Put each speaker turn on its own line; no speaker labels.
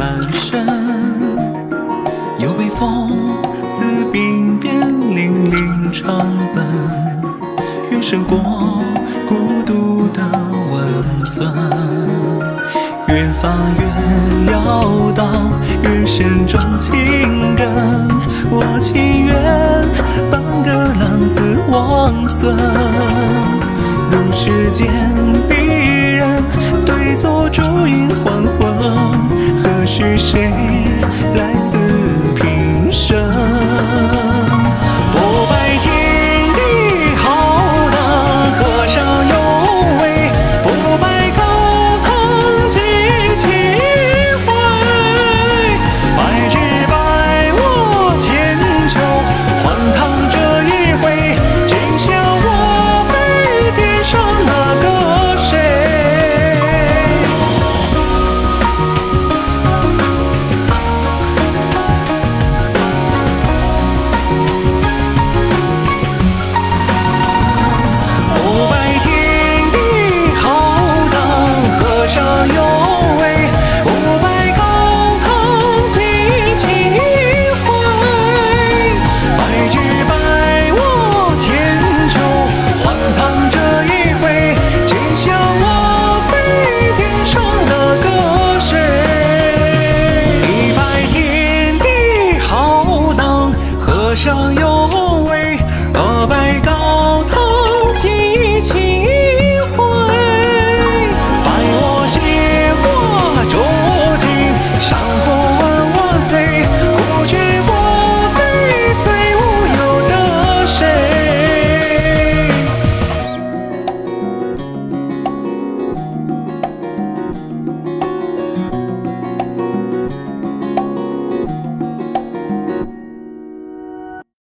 半生。有北风自鬓边凛凛长奔，远胜过孤独的温存。越放越潦倒，越深种情根。我情愿当个浪子王孙，如世间逼人，对坐烛影还魂。何须谁来自平生？不白天地浩荡，河上有味；不白高堂几情怀。百之百我千秋，换趟这一回。今宵我非天上那个谁？河上有味，二拜高堂几情怀。百我鲜花灼尽，山河万万岁。